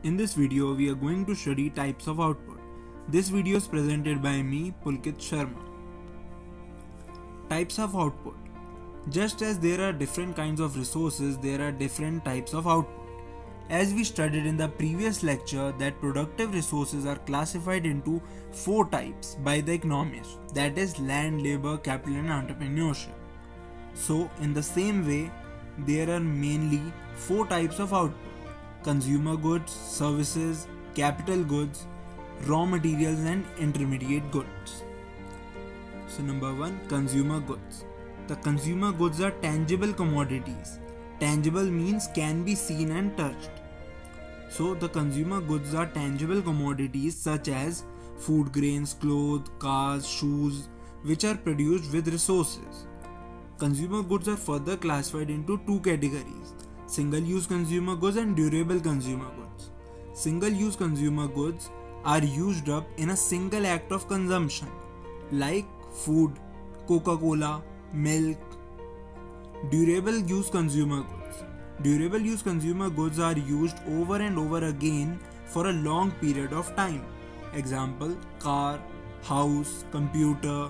In this video, we are going to study types of output. This video is presented by me, Pulkit Sharma. Types of output. Just as there are different kinds of resources, there are different types of output. As we studied in the previous lecture, that productive resources are classified into 4 types by the economists, that is land, labor, capital and entrepreneurship. So, in the same way, there are mainly 4 types of output: consumer goods, services, capital goods, raw materials and intermediate goods. So number 1, consumer goods. The consumer goods are tangible commodities. Tangible means can be seen and touched. So the consumer goods are tangible commodities such as food grains, clothes, cars, shoes, which are produced with resources. Consumer goods are further classified into 2 categories: single-use consumer goods and durable consumer goods. Single-use consumer goods are used up in a single act of consumption, like food, Coca-Cola, milk. Durable use consumer goods. Durable use consumer goods are used over and over again for a long period of time. Example: car, house, computer.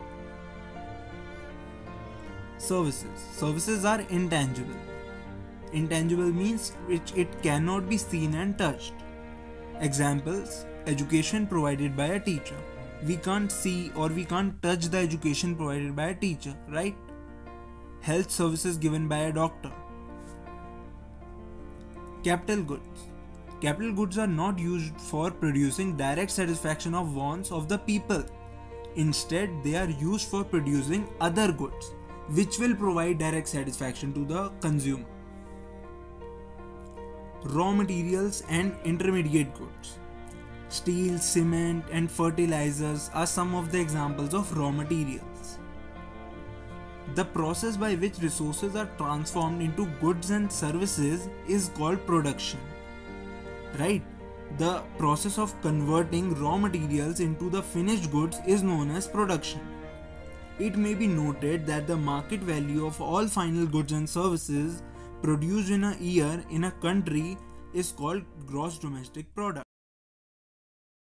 Services. Services are intangible. Intangible means which it cannot be seen and touched. Examples: education provided by a teacher. We can't see or we can't touch the education provided by a teacher, right? Health services given by a doctor. Capital goods. Capital goods are not used for producing direct satisfaction of wants of the people. Instead, they are used for producing other goods, which will provide direct satisfaction to the consumer. Raw materials and intermediate goods. Steel, cement and fertilizers are some of the examples of raw materials. The process by which resources are transformed into goods and services is called production. Right? The process of converting raw materials into the finished goods is known as production. It may be noted that the market value of all final goods and services produced in a year in a country is called gross domestic product.